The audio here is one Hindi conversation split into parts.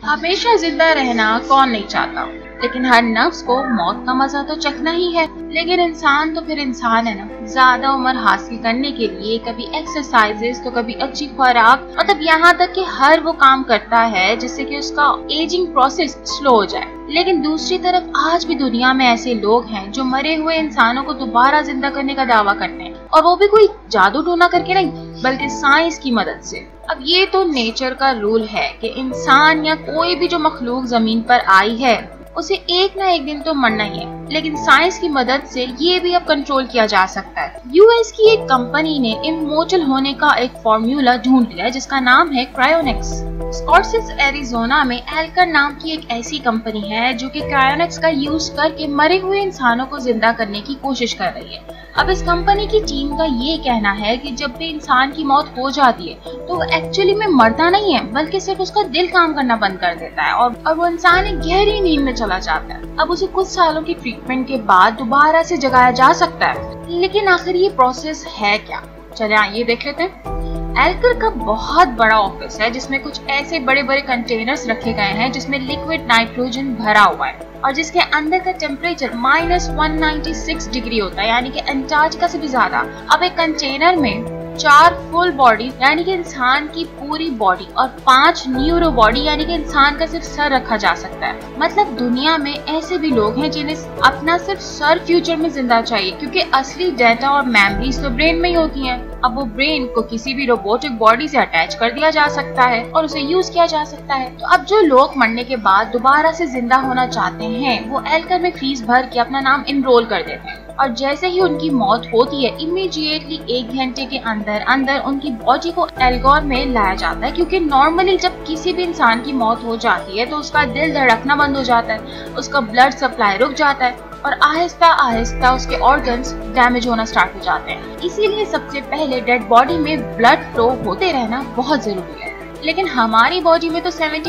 हमेशा जिंदा रहना कौन नहीं चाहता, लेकिन हर नफ्स को मौत का मजा तो चखना ही है। लेकिन इंसान तो फिर इंसान है ना, ज्यादा उम्र हासिल करने के लिए कभी एक्सरसाइजेस तो कभी अच्छी खुराक, मतलब यहाँ तक कि हर वो काम करता है जिससे कि उसका एजिंग प्रोसेस स्लो हो जाए। लेकिन दूसरी तरफ आज भी दुनिया में ऐसे लोग हैं जो मरे हुए इंसानों को दोबारा जिंदा करने का दावा करते हैं, और वो भी कोई जादू टोना करके नहीं, बल्कि साइंस की मदद से। अब ये तो नेचर का रूल है कि इंसान या कोई भी जो मखलूक जमीन पर आई है उसे एक ना एक दिन तो मरना ही है, लेकिन साइंस की मदद से ये भी अब कंट्रोल किया जा सकता है। यूएस की एक कंपनी ने इमोर्टल होने का एक फॉर्मूला ढूंढ लिया जिसका नाम है क्रायोनिक्स। स्कॉर्सेस एरिजोना में एल्कर नाम की एक ऐसी कंपनी है जो कि क्रायोनिक्स का यूज करके मरे हुए इंसानों को जिंदा करने की कोशिश कर रही है। अब इस कंपनी की टीम का ये कहना है कि जब भी इंसान की मौत हो जाती है तो वो एक्चुअली में मरता नहीं है, बल्कि सिर्फ उसका दिल काम करना बंद कर देता है और वो इंसान एक गहरी नींद में चला जाता है। अब उसे कुछ सालों की ट्रीटमेंट के बाद दोबारा से जगाया जा सकता है, लेकिन आखिर ये प्रोसेस है क्या? चले आइए देख लेते हैं। एल्कर का बहुत बड़ा ऑफिस है जिसमें कुछ ऐसे बड़े बड़े कंटेनर्स रखे गए हैं जिसमें लिक्विड नाइट्रोजन भरा हुआ है और जिसके अंदर का टेम्परेचर -196 डिग्री होता है, यानी कि अंटार्कटिका से भी ज्यादा। अब एक कंटेनर में 4 फुल बॉडी यानी कि इंसान की पूरी बॉडी और 5 न्यूरो बॉडी यानी कि इंसान का सिर्फ सर रखा जा सकता है। मतलब दुनिया में ऐसे भी लोग हैं जिन्हें अपना सिर्फ सर फ्यूचर में जिंदा चाहिए, क्योंकि असली डेटा और मेमोरीज तो ब्रेन में ही होती हैं। अब वो ब्रेन को किसी भी रोबोटिक बॉडी से अटैच कर दिया जा सकता है और उसे यूज किया जा सकता है। तो अब जो लोग मरने के बाद दोबारा से जिंदा होना चाहते हैं वो एल्कर में फीस भर के अपना नाम इनरोल कर देते हैं, और जैसे ही उनकी मौत होती है इमीडिएटली 1 घंटे के अंदर उनकी बॉडी को एल्गोर में लाया जाता है, क्योंकि नॉर्मली जब किसी भी इंसान की मौत हो जाती है तो उसका दिल धड़कना बंद हो जाता है, उसका ब्लड सप्लाई रुक जाता है और आहिस्ता आहिस्ता उसके ऑर्गन्स डैमेज होना स्टार्ट हो जाते हैं। इसीलिए सबसे पहले डेड बॉडी में ब्लड फ्लो होते रहना बहुत जरूरी है। लेकिन हमारी बॉडी में तो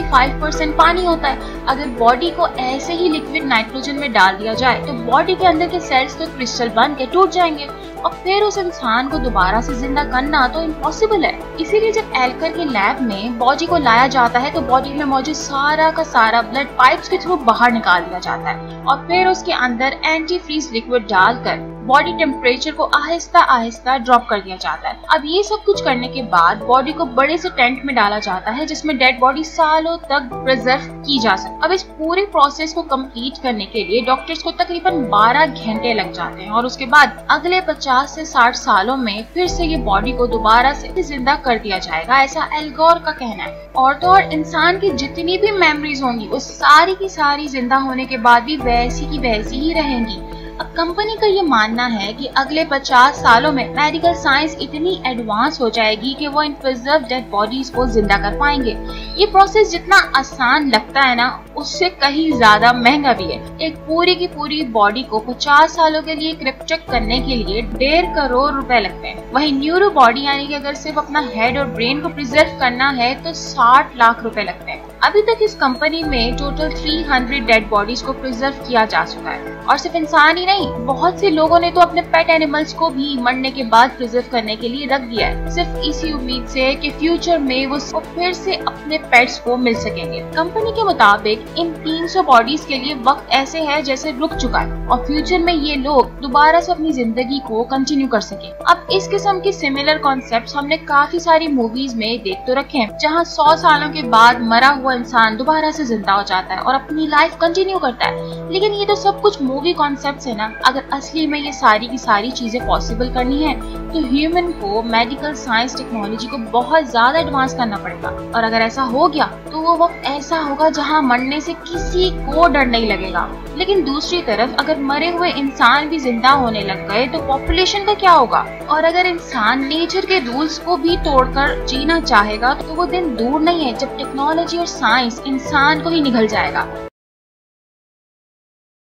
75% पानी होता है। अगर बॉडी को ऐसे ही लिक्विड नाइट्रोजन में डाल दिया जाए तो बॉडी के अंदर के सेल्स तो क्रिस्टल बन के टूट जाएंगे और फिर उस इंसान को दोबारा से जिंदा करना तो इम्पॉसिबल है। इसीलिए जब एल्कर के लैब में बॉडी को लाया जाता है तो बॉडी में मौजूद सारा का सारा ब्लड पाइप्स के थ्रू बाहर निकाल दिया जाता है और फिर उसके अंदर एंटी फ्रीज लिक्विड डालकर बॉडी टेम्परेचर को आहिस्ता आहिस्ता ड्रॉप कर दिया जाता है। अब ये सब कुछ करने के बाद बॉडी को बड़े से टेंट में डाला जाता है जिसमें डेड बॉडी सालों तक प्रिजर्व की जा सकती है। अब इस पूरे प्रोसेस को कंप्लीट करने के लिए डॉक्टर्स को तकरीबन 12 घंटे लग जाते हैं और उसके बाद अगले 50 से 60 सालों में फिर से ये बॉडी को दोबारा से जिंदा कर दिया जाएगा, ऐसा एल्गोर का कहना है। और तो और इंसान की जितनी भी मेमोरीज होंगी वो सारी की सारी जिंदा होने के बाद भी वैसी की वैसी ही रहेंगी। अब कंपनी का ये मानना है कि अगले 50 सालों में मेडिकल साइंस इतनी एडवांस हो जाएगी कि वो इन प्रिजर्व डेड बॉडीज को जिंदा कर पाएंगे। ये प्रोसेस जितना आसान लगता है ना, उससे कहीं ज्यादा महंगा भी है। एक पूरी की पूरी बॉडी को 50 सालों के लिए क्रिप्चक करने के लिए 1.5 करोड़ रुपए लगते हैं। वहीं न्यूरो बॉडी यानी कि अगर सिर्फ अपना हेड और ब्रेन को प्रिजर्व करना है तो 60 लाख रुपए लगते हैं। अभी तक इस कंपनी में टोटल 300 डेड बॉडीज को प्रिजर्व किया जा चुका है और सिर्फ इंसान ही नहीं, बहुत से लोगों ने तो अपने पेट एनिमल्स को भी मरने के बाद प्रिजर्व करने के लिए रख दिया है, सिर्फ इसी उम्मीद से कि फ्यूचर में वो फिर से अपने पेट्स को मिल सकेंगे। कंपनी के मुताबिक इन 300 बॉडीज के लिए वक्त ऐसे है जैसे रुक चुका है और फ्यूचर में ये लोग दोबारा से अपनी जिंदगी को कंटिन्यू कर सके। अब इस किस्म की सिमिलर कॉन्सेप्ट हमने काफी सारी मूवीज में देख तो रखे हैं, जहाँ 100 सालों के बाद मरा हुआ इंसान दोबारा से जिंदा हो जाता है और अपनी लाइफ कंटिन्यू करता है। लेकिन ये तो सब कुछ मूवी कॉन्सेप्ट्स है ना। अगर असली में ये सारी की सारी चीजें पॉसिबल करनी है तो ह्यूमन को मेडिकल साइंस टेक्नोलॉजी को बहुत ज्यादा एडवांस करना पड़ेगा, और अगर ऐसा हो गया तो वो वक्त ऐसा होगा जहाँ मरने से किसी को डर नहीं लगेगा। लेकिन दूसरी तरफ अगर मरे हुए इंसान भी जिंदा होने लग गए तो पॉपुलेशन का क्या होगा? और अगर इंसान नेचर के रूल्स को भी तोड़कर जीना चाहेगा तो वो दिन दूर नहीं है जब टेक्नोलॉजी और साइंस इंसान को ही निगल जाएगा।